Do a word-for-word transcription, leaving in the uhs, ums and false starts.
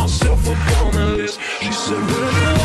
myself up on the list. She said, "When